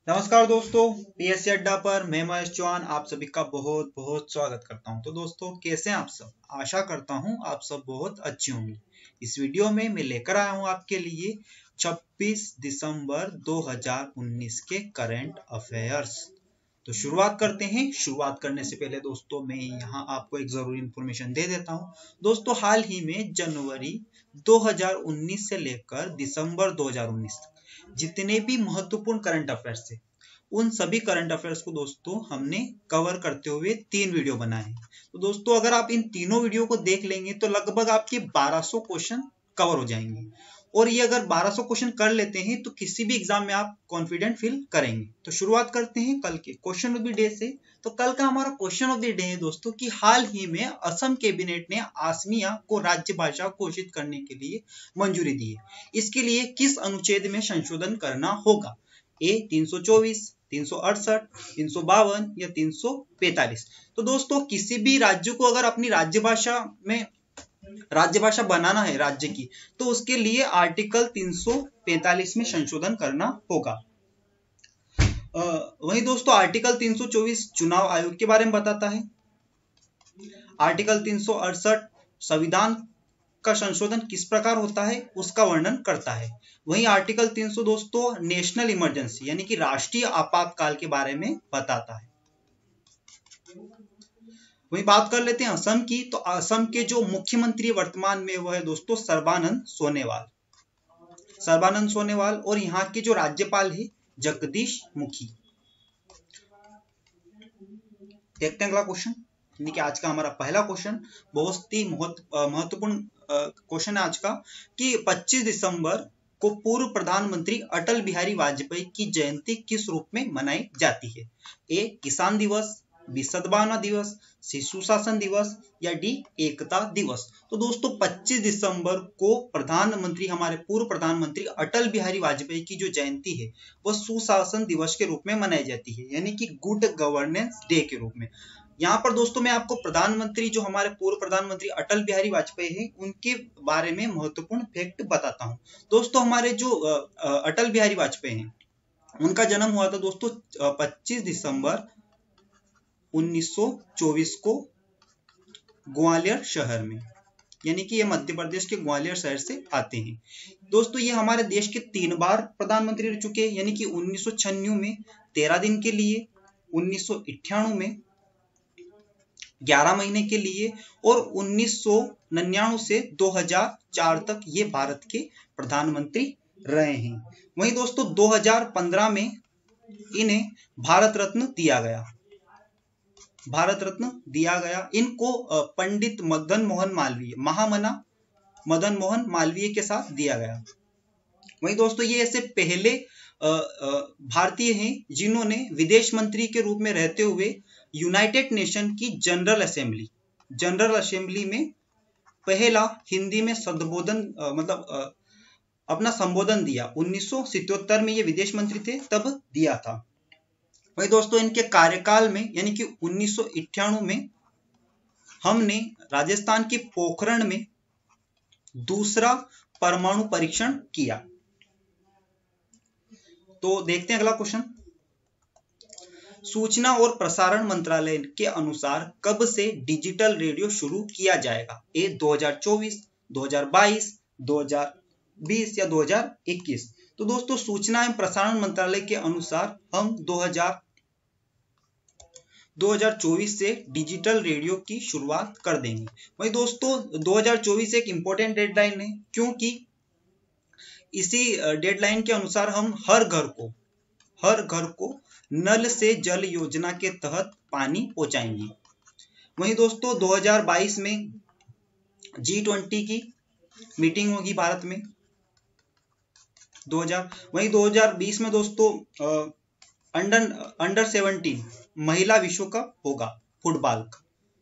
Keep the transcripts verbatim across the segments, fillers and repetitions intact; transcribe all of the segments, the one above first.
नमस्कार दोस्तों, पीएससी अड्डा पर मैं महेश चौहान आप सभी का बहुत बहुत स्वागत करता हूं। तो दोस्तों, कैसे हैं आप सब? आशा करता हूं आप सब बहुत अच्छे होंगे। इस वीडियो में मैं लेकर आया हूं आपके लिए छब्बीस दिसंबर दो हज़ार उन्नीस के करंट अफेयर्स। तो शुरुआत करते हैं। शुरुआत करने से पहले दोस्तों मैं यहाँ आपको एक जरूरी इंफॉर्मेशन दे देता हूँ। दोस्तों, हाल ही में जनवरी दो हज़ार उन्नीस से लेकर दिसंबर दो हज़ार उन्नीस तक जितने भी महत्वपूर्ण करंट अफेयर्स थे, उन सभी करंट अफेयर्स को दोस्तों हमने कवर करते हुए तीन वीडियो बनाए हैं। तो दोस्तों, अगर आप इन तीनों वीडियो को देख लेंगे तो लगभग आपके बारह सौ क्वेश्चन कवर हो जाएंगे। और ये अगर बारह सौ क्वेश्चन कर लेते हैं तो किसी भी एग्जाम में आप कॉन्फिडेंट फील करेंगे। तो शुरुआत करते हैं कल के क्वेश्चन ऑफ द डे से। तो कल का हमारा क्वेश्चन ऑफ द डे है दोस्तों कि हाल ही में असम कैबिनेट ने असमिया को राज्य भाषा घोषित करने के लिए मंजूरी दी है। इसके लिए किस अनुच्छेद में संशोधन करना होगा? ए तीन सौ चौबीस, तीन सौ अड़सठ, तीन सौ बावन या तीन सौ पैंतालीस। तो दोस्तों, किसी भी राज्य को अगर अपनी राज्य भाषा में राज्य भाषा बनाना है राज्य की, तो उसके लिए आर्टिकल तीन सौ पैंतालीस में संशोधन करना होगा। वहीं दोस्तों, आर्टिकल तीन सौ चौबीस चुनाव आयोग के बारे में बताता है। आर्टिकल तीन सौ अड़सठ संविधान का संशोधन किस प्रकार होता है उसका वर्णन करता है। वहीं आर्टिकल तीन सौ दोस्तों नेशनल इमरजेंसी यानी कि राष्ट्रीय आपातकाल के बारे में बताता है। वहीं बात कर लेते हैं असम की। तो असम के जो मुख्यमंत्री वर्तमान में वो है दोस्तों सर्बानंद सोनोवाल सर्बानंद सोनोवाल और यहाँ के जो राज्यपाल है जगदीश मुखी। देखते हैं अगला क्वेश्चन, यानी कि आज का हमारा पहला क्वेश्चन बहुत ही महत्वपूर्ण क्वेश्चन है आज का कि पच्चीस दिसंबर को पूर्व प्रधानमंत्री अटल बिहारी वाजपेयी की जयंती किस रूप में मनाई जाती है? ए किसान दिवस, बी सद्भावना दिवस, सी सुशासन दिवस या डी एकता दिवस। तो दोस्तों, पच्चीस दिसंबर को प्रधानमंत्री हमारे पूर्व प्रधानमंत्री अटल बिहारी वाजपेयी की जो जयंती है वह सुशासन दिवस के रूप में मनाई जाती है, यानी कि गुड गवर्नेंस डे के रूप में। यहाँ पर दोस्तों मैं आपको प्रधानमंत्री जो हमारे पूर्व प्रधानमंत्री अटल बिहारी वाजपेयी हैं उनके बारे में महत्वपूर्ण फैक्ट बताता हूँ। दोस्तों, हमारे जो अटल बिहारी वाजपेयी हैं उनका जन्म हुआ था दोस्तों पच्चीस दिसंबर उन्नीस सौ चौबीस को ग्वालियर शहर में, यानी कि ये मध्य प्रदेश के ग्वालियर शहर से आते हैं। दोस्तों, ये हमारे देश के तीन बार प्रधानमंत्री रह चुके हैं, यानी कि उन्नीस सौ छियानवे में तेरह दिन के लिए, उन्नीस सौ इक्यानवे में ग्यारह महीने के लिए और उन्नीस सौ निन्यानवे से दो हज़ार चार तक ये भारत के प्रधानमंत्री रहे हैं। वहीं दोस्तों दो हज़ार पंद्रह में इन्हें भारत रत्न दिया गया भारत रत्न दिया गया इनको पंडित मदन मोहन मालवीय महामना मदन मोहन मालवीय के साथ दिया गया। वहीं दोस्तों ये ऐसे पहले भारतीय हैं जिन्होंने विदेश मंत्री के रूप में रहते हुए यूनाइटेड नेशन की जनरल असेंबली जनरल असेंबली में पहला हिंदी में संबोधन मतलब आ, अपना संबोधन दिया। उन्नीस सौ सतहत्तर में ये विदेश मंत्री थे तब दिया था। वही दोस्तों इनके कार्यकाल में यानी कि उन्नीस सौ इक्यानवे में हमने राजस्थान के पोखरण में दूसरा परमाणु परीक्षण किया। तो देखते हैं अगला क्वेश्चन। सूचना और प्रसारण मंत्रालय के अनुसार कब से डिजिटल रेडियो शुरू किया जाएगा? ए दो हज़ार चौबीस, दो हज़ार बाईस, दो हज़ार बीस या दो हज़ार इक्कीस। तो दोस्तों सूचना एवं प्रसारण मंत्रालय के अनुसार हम दो हज़ार चौबीस से डिजिटल रेडियो की शुरुआत कर देंगे। वही दोस्तों दो हज़ार चौबीस एक इंपॉर्टेंट डेडलाइन है क्योंकि इसी डेडलाइन के अनुसार हम हर घर को हर घर को नल से जल योजना के तहत पानी पहुंचाएंगे। वहीं दोस्तों दो हज़ार बाईस में जी ट्वेंटी की मीटिंग होगी भारत में दो हज़ार वहीं दो हज़ार बीस में दोस्तों अंडर अंडर सेवनटीन महिला विश्व कप होगा फुटबॉल का।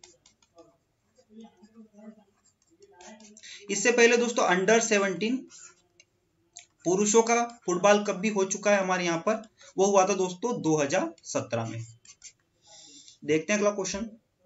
इससे पहले दोस्तों अंडर सेवनटीन पुरुषों का फुटबॉल कप भी हो चुका है हमारे यहाँ पर, वो हुआ था दोस्तों दो हज़ार सत्रह में। देखते हैं अगला क्वेश्चन।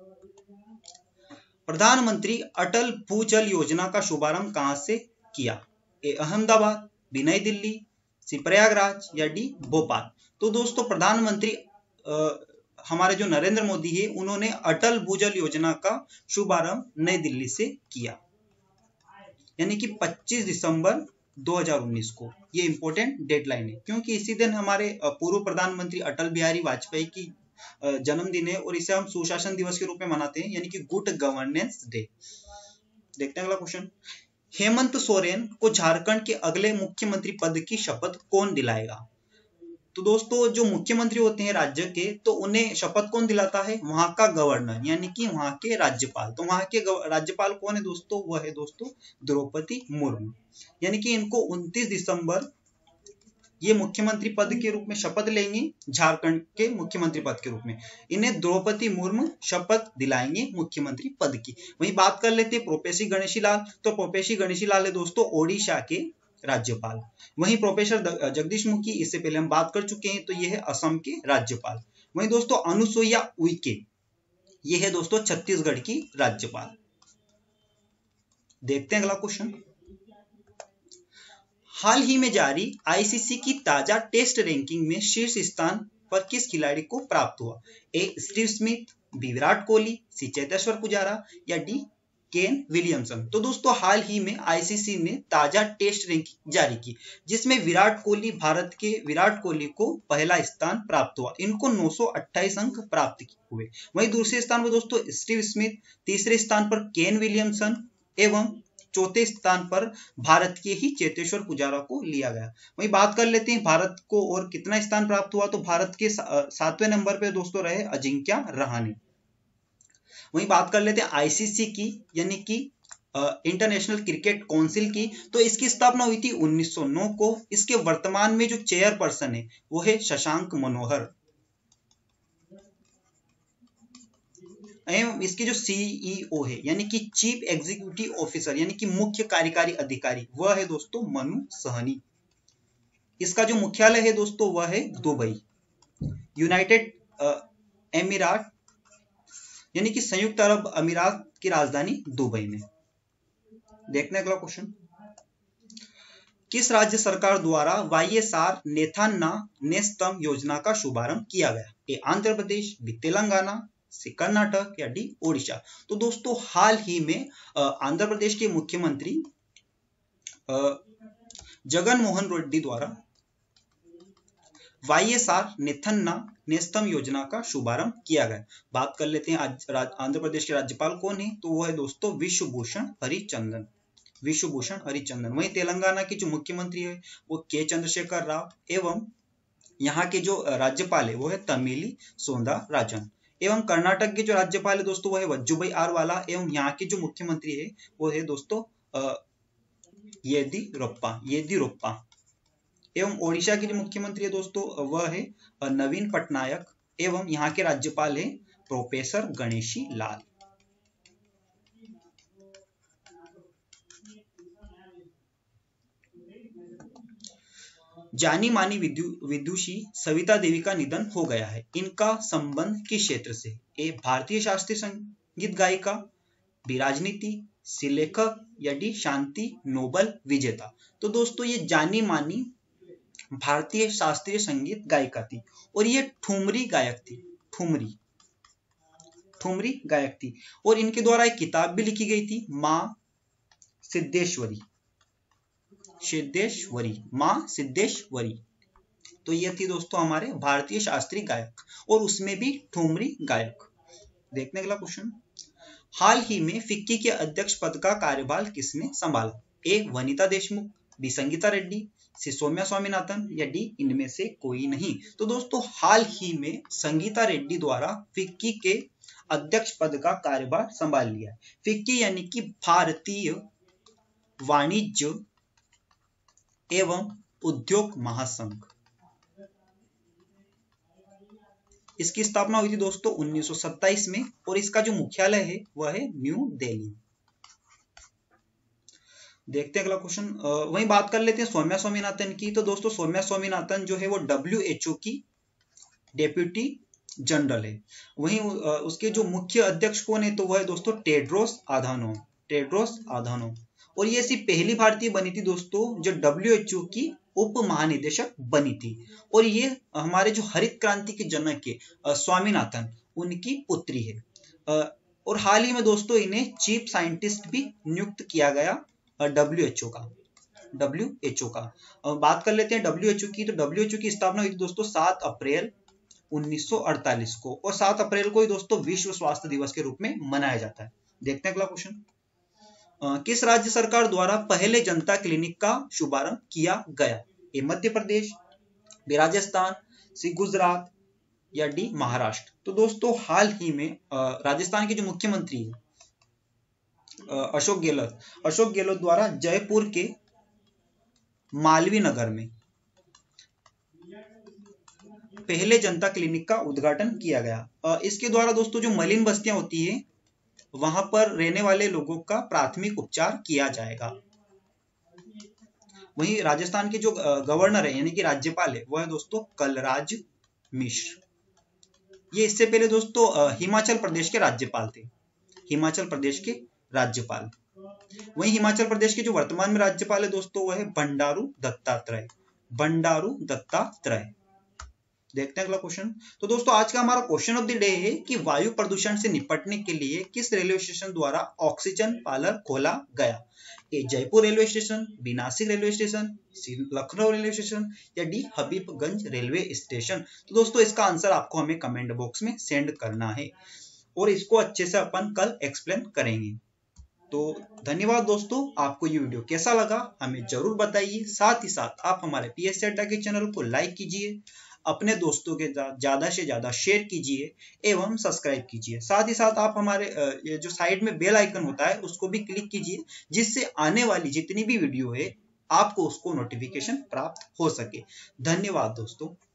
प्रधानमंत्री अटल भूजल योजना का शुभारंभ कहां से किया? ए अहमदाबाद, बी नई दिल्ली, सी प्रयागराज या डी भोपाल। तो दोस्तों प्रधानमंत्री आ, हमारे जो नरेंद्र मोदी है उन्होंने अटल भूजल योजना का शुभारंभ नई दिल्ली से किया, यानी कि पच्चीस दिसंबर दो हज़ार उन्नीस को। ये इंपॉर्टेंट डेडलाइन है क्योंकि इसी दिन हमारे पूर्व प्रधानमंत्री अटल बिहारी वाजपेयी की जन्मदिन है और इसे हम सुशासन दिवस के रूप में मनाते हैं, यानी कि गुड गवर्नेंस डे। देखते हैं अगला क्वेश्चन। हेमंत सोरेन को झारखंड के अगले मुख्यमंत्री पद की शपथ कौन दिलाएगा? तो दोस्तों जो मुख्यमंत्री होते हैं राज्य के, तो उन्हें शपथ कौन दिलाता है? वहां का गवर्नर, यानी कि वहां के राज्यपाल। तो वहां के राज्यपाल कौन है दोस्तों? वह है दोस्तों द्रौपदी मुर्मू। यानी कि इनको उनतीस दिसंबर ये मुख्यमंत्री पद के रूप में शपथ लेंगे, झारखंड के मुख्यमंत्री पद के रूप में। इन्हें द्रौपदी मुर्मू शपथ दिलाएंगे मुख्यमंत्री पद की। वहीं बात कर लेते हैं प्रोफेसर गणेशी लाल। तो प्रोफेसर गणेशी लाल है दोस्तों ओडिशा के राज्यपाल। वहीं प्रोफेसर जगदीश मुखी, इससे पहले हम बात कर चुके हैं, तो यह है असम के राज्यपाल। वहीं दोस्तों अनुसुईया उइके, यह है दोस्तों छत्तीसगढ़ की राज्यपाल। देखते हैं अगला क्वेश्चन। हाल ही में जारी आईसीसी की ताजा टेस्ट रैंकिंग में शीर्ष स्थान पर किस खिलाड़ी को प्राप्त हुआ? A Steve Smith, B Virat Kohli, C Cheteshwar Pujara या डी केन विलियमसन। तो दोस्तों हाल ही में आईसीसी ने ताजा टेस्ट रैंकिंग जारी की, जिसमें विराट कोहली, भारत के विराट कोहली को पहला स्थान प्राप्त हुआ। इनको नौ सौ अट्ठाईस अंक प्राप्त हुए। वहीं दूसरे स्थान पर दोस्तों स्टीव स्मिथ, तीसरे स्थान पर केन विलियमसन एवं चौथे स्थान पर भारत के ही चेतेश्वर पुजारा को लिया गया। वहीं बात कर लेते हैं भारत को और कितना स्थान प्राप्त हुआ। तो भारत के सातवें नंबर पर दोस्तों रहे अजिंक्य रहाणे। वहीं बात कर लेते हैं आईसीसी की, यानी कि इंटरनेशनल क्रिकेट काउंसिल की। तो इसकी स्थापना हुई थी उन्नीस सौ नौ को। इसके वर्तमान में जो चेयरपर्सन है वो है शशांक मनोहर। एवं इसके जो सीईओ है, यानी कि चीफ एग्जीक्यूटिव ऑफिसर, यानी कि मुख्य कार्यकारी अधिकारी, वह है दोस्तों मनु सहनी। इसका जो मुख्यालय है दोस्तों वह है दुबई, यूनाइटेड एमिरात, यानी कि संयुक्त अरब अमीरात की राजधानी दुबई में। देखने अगला क्वेश्चन। किस राज्य सरकार द्वारा वाईएसआर नेथान्ना नेस्तम योजना का शुभारंभ किया गया? A Andhra Pradesh, B Telangana, C Karnataka या डी ओडिशा। तो दोस्तों हाल ही में आंध्र प्रदेश के मुख्यमंत्री जगन मोहन रेड्डी द्वारा वाईएसआर नेथन्ना नेस्तम योजना का शुभारंभ किया गया। बात कर लेते हैं आज आंध्र प्रदेश के राज्यपाल कौन है। तो वो है दोस्तों विश्वभूषण हरिचंदन, विश्वभूषण हरिचंदन। वहीं तेलंगाना के जो मुख्यमंत्री है वो के चंद्रशेखर राव एवं यहाँ के जो राज्यपाल है वो है तमिली सौंदरराजन। एवं कर्नाटक के जो राज्यपाल है दोस्तों वो है वजुभाई आर वाला। एवं यहाँ के जो मुख्यमंत्री है वो है दोस्तों येदियुरप्पा, येदियुरप्पा। एवं ओडिशा के जो मुख्यमंत्री है दोस्तों वह है नवीन पटनायक। एवं यहाँ के राज्यपाल है प्रोफेसर गणेशी लाल। जानी मानी विदुषी सविता देवी का निधन हो गया है। इनका संबंध किस क्षेत्र से? ए भारतीय शास्त्रीय संगीत गायिका, बी राजनीति, सी लेखक या डी शांति नोबल विजेता। तो दोस्तों ये जानी मानी भारतीय शास्त्रीय संगीत गायिका थी और ये ठुमरी गायक थी, ठुमरी ठुमरी गायक थी। और इनके द्वारा एक किताब भी लिखी गई थी, माँ सिद्धेश्वरी, सिद्धेश्वरी, माँ सिद्धेश्वरी। तो ये थी दोस्तों हमारे भारतीय शास्त्रीय गायक और उसमें भी ठुमरी गायक। देखने अगला क्वेश्चन। हाल ही में फिक्की के अध्यक्ष पद का कार्यभार किसने संभाला? A Vanita Deshmukh, B Sangeeta Reddy, C Soumya Swaminathan या डी इनमें से कोई नहीं। तो दोस्तों हाल ही में संगीता रेड्डी द्वारा फिक्की के अध्यक्ष पद का कार्यभार संभाल लिया है। फिक्की यानी कि भारतीय वाणिज्य एवं उद्योग महासंघ। इसकी स्थापना हुई थी दोस्तों उन्नीस सौ सत्ताईस में और इसका जो मुख्यालय है वह है न्यू दिल्ली। देखते हैं अगला क्वेश्चन। वहीं बात कर लेते हैं सौम्या स्वामीनाथन की। तो दोस्तों सौम्या स्वामीनाथन जो है वो डब्ल्यू एच ओ की डेप्यूटी जनरल है। वहीं उसके जो मुख्य अध्यक्ष कौन है? तो वह है दोस्तों टेड्रोस आधानोम, टेड्रोस आधानोम। और ये ऐसी पहली भारतीय बनी थी दोस्तों जो डब्ल्यू एच ओ की उप महानिदेशक बनी थी। और ये हमारे जो हरित क्रांति के जनक है स्वामीनाथन, उनकी पुत्री है। और हाल ही में दोस्तों इन्हें चीफ साइंटिस्ट भी नियुक्त किया गया डब्ल्यू एच ओ का डब्ल्यू एच ओ का बात कर लेते हैं डब्ल्यू एच ओ की। तो डब्ल्यू एच ओ की स्थापना हुई थी दोस्तों सात अप्रैल उन्नीस सौ अड़तालीस को, और सात अप्रैल को ही दोस्तों विश्व स्वास्थ्य दिवस के रूप में मनाया जाता है। देखते हैं अगला क्वेश्चन। किस राज्य सरकार द्वारा पहले जनता क्लिनिक का शुभारंभ किया गया? A Madhya Pradesh, B Rajasthan, C Gujarat या डी महाराष्ट्र। तो दोस्तों हाल ही में राजस्थान के जो मुख्यमंत्री है अशोक गहलोत अशोक गहलोत द्वारा जयपुर के मालवीय नगर में पहले जनता क्लिनिक का उद्घाटन किया गया। इसके द्वारा दोस्तों जो मलिन बस्तियां होती है वहां पर रहने वाले लोगों का प्राथमिक उपचार किया जाएगा। वहीं राजस्थान के जो गवर्नर है यानी कि राज्यपाल है वह है दोस्तों कलराज मिश्र। ये इससे पहले दोस्तों हिमाचल प्रदेश के राज्यपाल थे हिमाचल प्रदेश के राज्यपाल। वहीं हिमाचल प्रदेश के जो वर्तमान में राज्यपाल है दोस्तों वह है बंडारू दत्तात्रेय बंडारू दत्तात्रेय। देखते हैं अगला क्वेश्चन। तो दोस्तों आज का हमारा क्वेश्चन ऑफ द डे है कि वायु प्रदूषण से निपटने के लिए किस रेलवे स्टेशन द्वारा ऑक्सीजन पार्लर खोला गया? A Jaipur railway station, B Nashik railway station, C Lucknow railway station या डी हबीबगंज रेलवे स्टेशन। तो दोस्तों इसका आंसर आपको हमें कमेंट बॉक्स में सेंड करना है और इसको अच्छे से अपन कल एक्सप्लेन करेंगे। तो धन्यवाद दोस्तों, आपको ये वीडियो कैसा लगा हमें जरूर बताइए। साथ ही साथ आप हमारे पी एस सी अड्डा के चैनल को लाइक कीजिए, अपने दोस्तों के साथ ज्यादा से ज्यादा शेयर कीजिए एवं सब्सक्राइब कीजिए। साथ ही साथ आप हमारे ये जो साइड में बेल आइकन होता है उसको भी क्लिक कीजिए, जिससे आने वाली जितनी भी वीडियो है आपको उसको नोटिफिकेशन प्राप्त हो सके। धन्यवाद दोस्तों।